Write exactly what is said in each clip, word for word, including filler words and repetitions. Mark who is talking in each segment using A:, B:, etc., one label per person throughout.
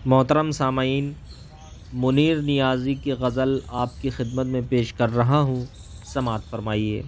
A: मोहतरम सामाईन, मुनीर नियाज़ी की गज़ल आपकी खिदमत में पेश कर रहा हूँ। समात फरमाइए।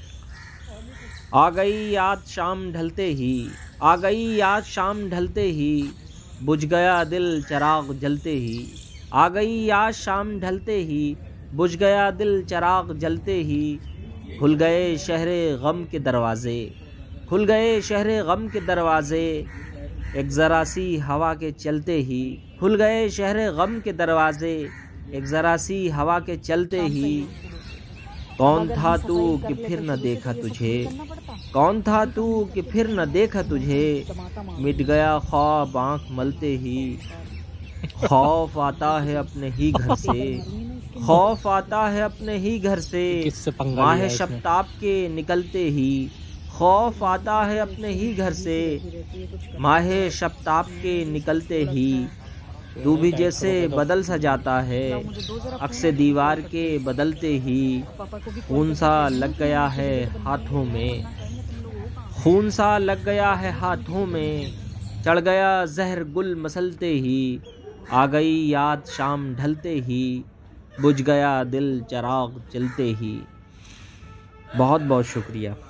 A: आ गई याद शाम ढलते ही, आ गई याद शाम ढलते ही, बुझ गया दिल चराग जलते ही। आ गई याद शाम ढलते ही, बुझ गया दिल चराग जलते ही। खुल गए शहरे गम के दरवाज़े, खुल गए शहरे गम के दरवाज़े, एक ज़रा सी हवा के चलते ही। खुल गए शहरे गम के दरवाज़े, एक ज़रा सी हवा के चलते ही। कौन था तू कि फिर न देखा तुझे, कौन था तू कि फिर न देखा तुझे, मिट गया ख्वाब आँख मलते ही। खौफ आता है अपने ही घर से, खौफ आता है अपने ही घर से, माह शब्ताब के निकलते ही। खौफ आता है अपने ही घर से, माह शब्ताब के निकलते ही। तू भी जैसे बदल सा जाता है, अक्से दीवार के बदलते ही। खून सा लग गया है हाथों में, खून सा लग गया है हाथों में, चढ़ गया जहर गुल मसलते ही। आ गई याद शाम ढलते ही, बुझ गया दिल चराग जलते ही। बहुत बहुत शुक्रिया।